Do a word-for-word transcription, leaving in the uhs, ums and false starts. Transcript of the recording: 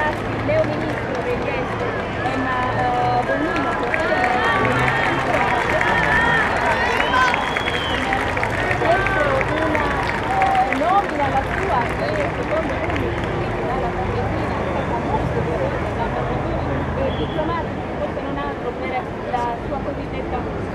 infatti il neo ministro degli esteri Emma uh, Bonino una uh, nomina alla sua che secondo lui dalla pandemia è stata molto violenta, da ragioni diplomatiche, forse non altro per la sua cosiddetta